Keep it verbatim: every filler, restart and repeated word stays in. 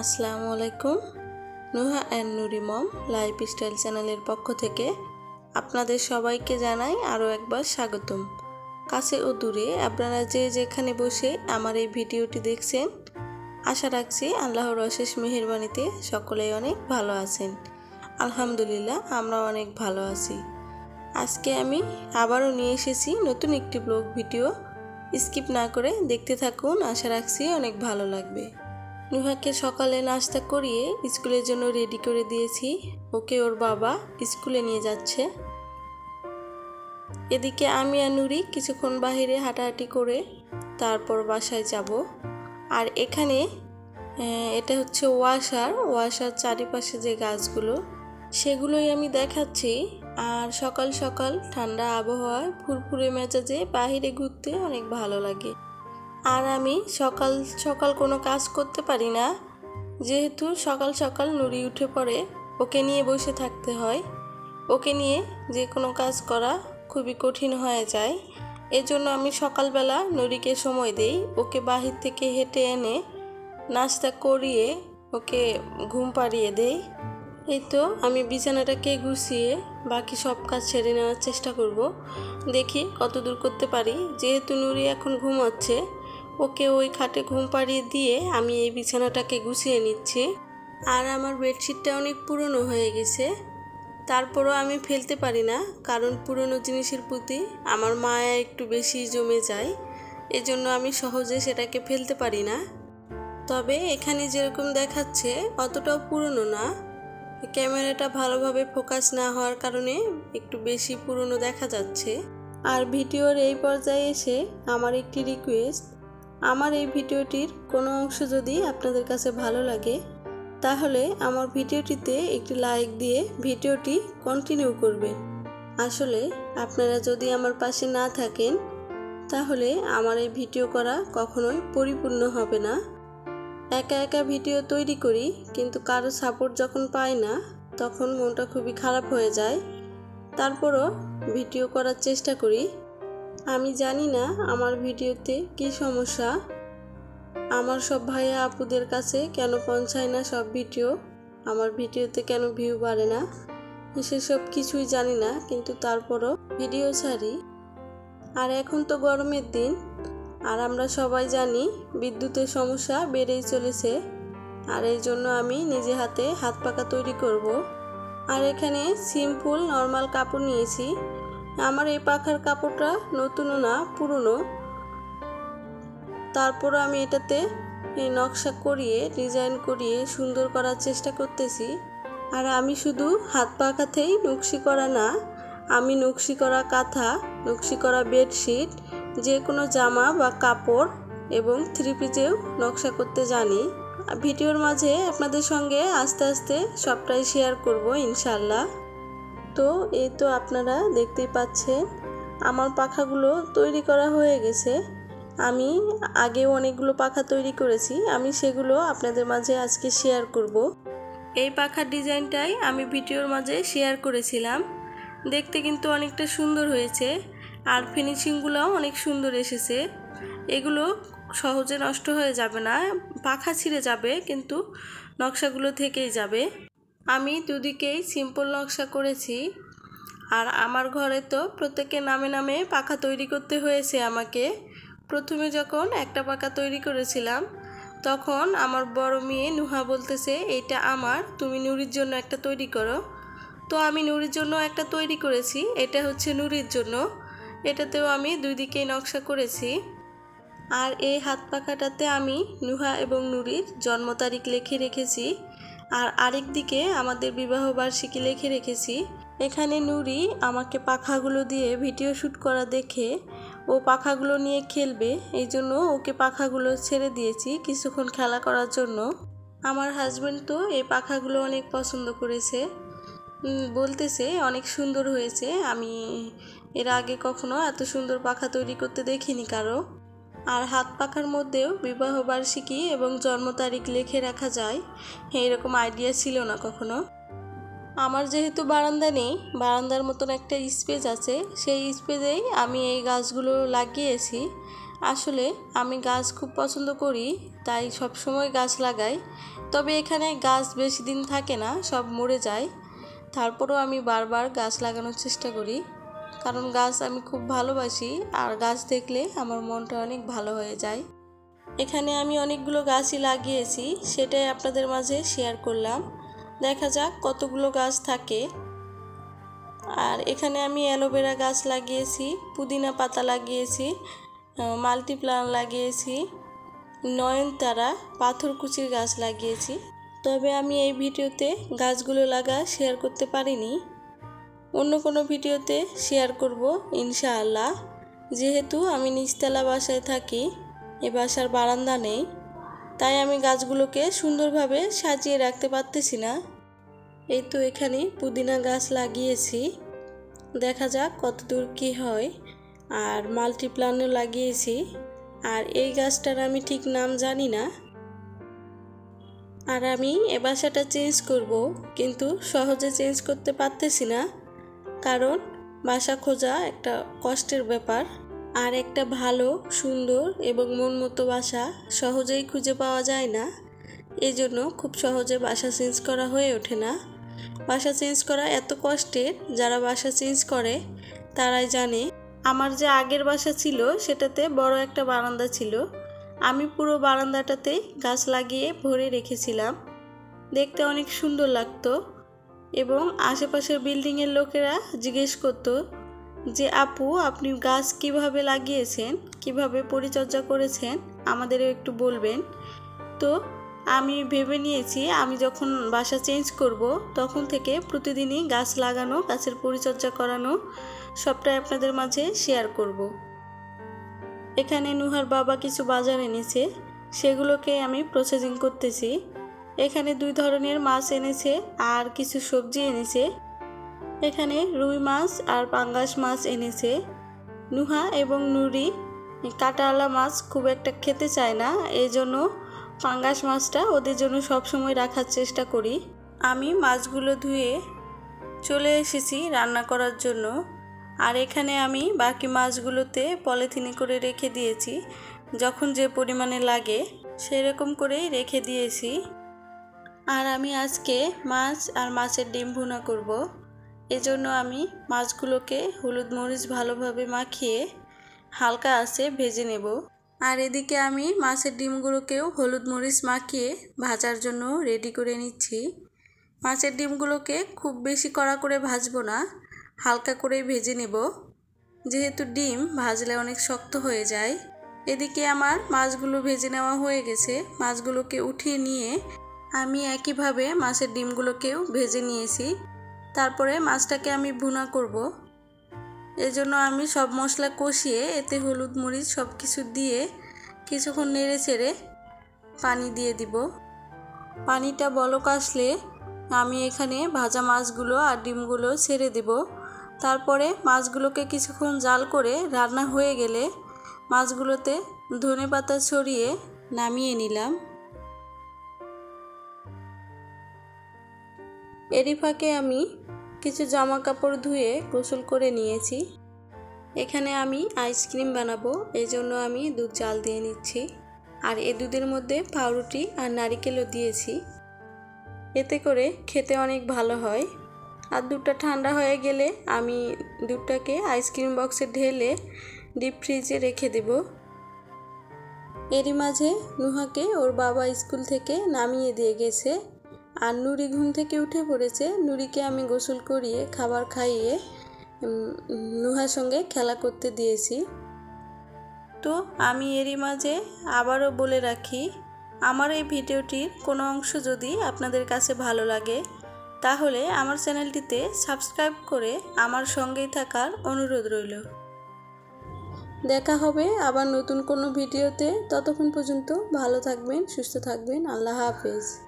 আসসালামু আলাইকুম। Nuha and Nuri mom lifestyle চ্যানেলের পক্ষ থেকে আপনাদের সবাইকে জানাই আরও একবার স্বাগতম। কাছে ও দূরে আপনারা যে যেখানে বসে আমার এই ভিডিওটি দেখছেন, আশা রাখছি আল্লাহর অশেষ মেহেরবানিতে সকলেই অনেক ভালো আছেন। আলহামদুলিল্লাহ, আমরা অনেক ভালো আছি। আজকে আমি আবারও নিয়ে এসেছি নতুন একটি ব্লগ ভিডিও। স্কিপ না করে দেখতে থাকুন, আশা রাখছি অনেক ভালো লাগবে। নুহাকে সকালে নাস্তা করিয়ে স্কুলের জন্য রেডি করে দিয়েছি। ওকে ওর বাবা স্কুলে নিয়ে যাচ্ছে। এদিকে আমি আর নুরি কিছুক্ষণ বাহিরে হাঁটাহাঁটি করে তারপর বাসায় যাব। আর এখানে এটা হচ্ছে ওয়াসার ওয়াসার চারিপাশে যে গাছগুলো, সেগুলোই আমি দেখাচ্ছি। আর সকাল সকাল ঠান্ডা আবহাওয়ায় ফুরফুরে মেজাজে বাহিরে ঘুরতে অনেক ভালো লাগে। আর আমি সকাল সকাল কোনো কাজ করতে পারি না, যেহেতু সকাল সকাল নুরি উঠে পড়ে, ওকে নিয়ে বসে থাকতে হয়। ওকে নিয়ে যে কোনো কাজ করা খুবই কঠিন হয়ে যায়। এজন্য আমি সকালবেলা নুরিকে সময় দেই। ওকে বাহির থেকে হেঁটে এনে নাস্তা করিয়ে ওকে ঘুম পাড়িয়ে দেই। এই তো আমি বিছানাটাকে গুছিয়ে বাকি সব কাজ সেরে নেওয়ার চেষ্টা করব। দেখি কত দূর করতে পারি। যেহেতু নুরি এখন ঘুমাচ্ছে, ওকে ওই খাটে ঘুম পাড়িয়ে দিয়ে আমি এই বিছানাটাকে গুছিয়ে নিচ্ছি। আর আমার বেডশিটটা অনেক পুরনো হয়ে গেছে, তারপরও আমি ফেলতে পারি না, কারণ পুরনো জিনিসের প্রতি আমার মায়া একটু বেশি জমে যায়। এজন্য আমি সহজে সেটাকে ফেলতে পারি না। তবে এখানে যেরকম দেখাচ্ছে অতটাও পুরনো না, ক্যামেরাটা ভালোভাবে ফোকাস না হওয়ার কারণে একটু বেশি পুরনো দেখা যাচ্ছে। আর ভিডিওর এই পর্যায়ে এসে আমার একটি রিকোয়েস্ট, আমার এই ভিডিওটির কোনো অংশ যদি আপনাদের কাছে ভালো লাগে, তাহলে আমার ভিডিওটিতে একটি লাইক দিয়ে ভিডিওটি কন্টিনিউ করবেন। আসলে আপনারা যদি আমার পাশে না থাকেন, তাহলে আমার এই ভিডিও করা কখনোই পরিপূর্ণ হবে না। একা একা ভিডিও তৈরি করি, কিন্তু কারো সাপোর্ট যখন পাই না, তখন মনটা খুবই খারাপ হয়ে যায়। তারপরও ভিডিও করার চেষ্টা করি। আমি জানি না আমার ভিডিওতে কি সমস্যা, আমার সব ভাইয়া আপুদের কাছে কেন পৌঁছায় না সব ভিডিও, আমার ভিডিওতে কেন ভিউ বাড়ে না, সেসব কিছুই জানি না, কিন্তু তারপরও ভিডিও ছাড়ি। আর এখন তো গরমের দিন, আর আমরা সবাই জানি বিদ্যুতের সমস্যা বেড়েই চলেছে। আর এই জন্য আমি নিজে হাতে হাত পাখা তৈরি করব। আর এখানে সিম্পল নর্মাল কাপড় নিয়েছি। আমার এই পাখার কাপড়টা নতুনও না, পুরনো। তারপরও আমি এটাতে এই নকশা করিয়ে ডিজাইন করিয়ে সুন্দর করার চেষ্টা করতেছি। আর আমি শুধু হাত পাখাতেই নকশি করা না, আমি নকশি করা কাঁথা, নকশি করা বেডশিট, যে কোনো জামা বা কাপড় এবং থ্রি পিসেও নকশা করতে জানি। ভিডিওর মাঝে আপনাদের সঙ্গে আস্তে আস্তে সবটাই শেয়ার করব ইনশাল্লাহ। তো এই তো আপনারা দেখতেই পাচ্ছেন আমার পাখাগুলো তৈরি করা হয়ে গেছে। আমি আগেও অনেকগুলো পাখা তৈরি করেছি, আমি সেগুলো আপনাদের মাঝে আজকে শেয়ার করব। এই পাখার ডিজাইনটাই আমি ভিডিওর মাঝে শেয়ার করেছিলাম। দেখতে কিন্তু অনেকটা সুন্দর হয়েছে, আর ফিনিশিংগুলোও অনেক সুন্দর এসেছে। এগুলো সহজে নষ্ট হয়ে যাবে না, পাখা ছিঁড়ে যাবে কিন্তু নকশাগুলো থেকেই যাবে। আমি দুদিকেই সিম্পল নকশা করেছি। আর আমার ঘরে তো প্রত্যেকের নামে নামে পাখা তৈরি করতে হয়েছে আমাকে। প্রথমে যখন একটা পাখা তৈরি করেছিলাম, তখন আমার বড় মেয়ে নুহা বলতেছে, এইটা আমার, তুমি নুরির জন্য একটা তৈরি করো। তো আমি নুরির জন্য একটা তৈরি করেছি। এটা হচ্ছে নুরির জন্য, এটাতেও আমি দুই দিকেই নকশা করেছি। আর এই হাত পাখাটাতে আমি নুহা এবং নুরির জন্ম তারিখ লিখে রেখেছি, আর আরেক দিকে আমাদের বিবাহ বার্ষিকী লিখে রেখেছি। এখানে নুরি আমাকে পাখাগুলো দিয়ে ভিডিও শ্যুট করা দেখে ও পাখাগুলো নিয়ে খেলবে, এই জন্য ওকে পাখাগুলো ছেড়ে দিয়েছি কিছুক্ষণ খেলা করার জন্য। আমার হাজব্যান্ড তো এই পাখাগুলো অনেক পছন্দ করেছে, বলতেছে অনেক সুন্দর হয়েছে। আমি এর আগে কখনো এত সুন্দর পাখা তৈরি করতে দেখিনি কারো। আর হাত পাখার মধ্যেও বিবাহ বার্ষিকী এবং জন্ম তারিখ লিখে রাখা যায়, এরকম আইডিয়া ছিল না কখনো। আমার যেহেতু বারান্দা নেই, বারান্দার মতন একটা স্পেস আছে, সেই স্পেসেই আমি এই গাছগুলো লাগিয়েছি। আসলে আমি গাছ খুব পছন্দ করি, তাই সব সময় গাছ লাগাই। তবে এখানে গাছ বেশি দিন থাকে না, সব মরে যায়। তারপরেও আমি বারবার গাছ লাগানোর চেষ্টা করি, কারণ গাছ আমি খুব ভালোবাসি আর গাছ দেখলে আমার মনটা অনেক ভালো হয়ে যায়। এখানে আমি অনেকগুলো গাছই লাগিয়েছি, সেটাই আপনাদের মাঝে শেয়ার করলাম। দেখা যাক কতগুলো গাছ থাকে। আর এখানে আমি অ্যালোভেরা গাছ লাগিয়েছি, পুদিনা পাতা লাগিয়েছি, মাল্টিপ্লান লাগিয়েছি, নয়নতারা, পাথরকুচির গাছ লাগিয়েছি। তবে আমি এই ভিডিওতে গাছগুলো লাগা শেয়ার করতে পারিনি, অন্য কোনো ভিডিওতে শেয়ার করব ইনশাআল্লাহ। যেহেতু আমি নিচতলা বাসায় থাকি, এ বাসার বারান্দা নেই, তাই আমি গাছগুলোকে সুন্দরভাবে সাজিয়ে রাখতে পারতেছি না। এই তো এখানে পুদিনা গাছ লাগিয়েছি, দেখা যাক কতদূর কী হয়। আর মাল্টিপ্লানও লাগিয়েছি, আর এই গাছটার আমি ঠিক নাম জানি না। আর আমি এ বাসাটা চেঞ্জ করব, কিন্তু সহজে চেঞ্জ করতে পারতেছি না, কারণ বাসা খোঁজা একটা কষ্টের ব্যাপার। আর একটা ভালো, সুন্দর এবং মন মতো বাসা সহজেই খুঁজে পাওয়া যায় না, এই জন্য খুব সহজে বাসা চেঞ্জ করা হয়ে ওঠে না। বাসা চেঞ্জ করা এত কষ্টের, যারা বাসা চেঞ্জ করে তারাই জানে। আমার যে আগের বাসা ছিল সেটাতে বড় একটা বারান্দা ছিল, আমি পুরো বারান্দাটাতে গাছ লাগিয়ে ভরে রেখেছিলাম, দেখতে অনেক সুন্দর লাগতো। এবং আশেপাশের বিল্ডিংয়ের লোকেরা জিজ্ঞেস করতো যে আপু আপনি গাছ কিভাবে লাগিয়েছেন, কিভাবে পরিচর্যা করেছেন, আমাদেরও একটু বলবেন। তো আমি ভেবে নিয়েছি আমি যখন বাসা চেঞ্জ করব তখন থেকে প্রতিদিনই গাছ লাগানো, গাছের পরিচর্যা করানো সবটাই আপনাদের মাঝে শেয়ার করব। এখানে নুহার বাবা কিছু বাজার এনেছে, সেগুলোকে আমি প্রসেসিং করতেছি। এখানে দুই ধরনের মাছ এনেছে আর কিছু সবজি এনেছে। এখানে রুই মাছ আর পাঙ্গাস মাছ এনেছে। নুহা এবং নুরি কাঁটাওয়ালা মাছ খুব একটা খেতে চায় না, এই জন্য পাঙ্গাস মাছটা ওদের জন্য সবসময় রাখার চেষ্টা করি। আমি মাছগুলো ধুয়ে চলে এসেছি রান্না করার জন্য। আর এখানে আমি বাকি মাছগুলোতে পলিথিনে করে রেখে দিয়েছি, যখন যে পরিমাণে লাগে সেরকম করেই রেখে দিয়েছি। আর আমি আজকে মাছ আর মাছের ডিম ভুনা করব, এজন্য আমি মাছগুলোকে হলুদ মরিচ ভালোভাবে মাখিয়ে হালকা আঁচে ভেজে নেব। আর এদিকে আমি মাছের ডিমগুলোকেও হলুদ মরিচ মাখিয়ে ভাজার জন্য রেডি করে নিচ্ছি। মাছের ডিমগুলোকে খুব বেশি কড়া করে ভাজবো না, হালকা করে ভেজে নেব, যেহেতু ডিম ভাজলে অনেক শক্ত হয়ে যায়। এদিকে আমার মাছগুলো ভেজে নেওয়া হয়ে গেছে, মাছগুলোকে উঠিয়ে নিয়ে আমি একইভাবে মাছের ডিমগুলোকেও ভেজে নিয়েছি। তারপরে মাছটাকে আমি ভুনা করব, এজন্য আমি সব মশলা কষিয়ে এতে হলুদ মরিচ সব কিছু দিয়ে কিছুক্ষণ নেড়ে চেড়ে পানি দিয়ে দিব। পানিটা বলক আসলে আমি এখানে ভাজা মাছগুলো আর ডিমগুলো ছেড়ে দেব। তারপরে মাছগুলোকে কিছুক্ষণ জাল করে রান্না হয়ে গেলে মাছগুলোতে ধনেপাতা ছড়িয়ে নামিয়ে নিলাম। এরই ফাঁকে আমি কিছু জামা কাপড় ধুয়ে গোসল করে নিয়েছি। এখানে আমি আইসক্রিম বানাবো, এই জন্য আমি দুধ জাল দিয়ে নিচ্ছি। আর এই দুধের মধ্যে পাউরুটি আর নারিকেলও দিয়েছি, এতে করে খেতে অনেক ভালো হয়। আর দুধটা ঠান্ডা হয়ে গেলে আমি দুধটাকে আইসক্রিম বক্সে ঢেলে ডিপ ফ্রিজে রেখে দেব। এরই মাঝে নুহাকে ওর বাবা স্কুল থেকে নামিয়ে দিয়ে গেছে, আর নুরি ঘুম থেকে উঠে পড়েছে। নুরিকে আমি গোসল করিয়ে খাবার খাইয়ে নুহার সঙ্গে খেলা করতে দিয়েছি। তো আমি এরই মাঝে আবারও বলে রাখি, আমার এই ভিডিওটির কোনো অংশ যদি আপনাদের কাছে ভালো লাগে তাহলে আমার চ্যানেলটিতে সাবস্ক্রাইব করে আমার সঙ্গেই থাকার অনুরোধ রইল। দেখা হবে আবার নতুন কোনো ভিডিওতে, ততক্ষণ পর্যন্ত ভালো থাকবেন, সুস্থ থাকবেন। আল্লাহ হাফেজ।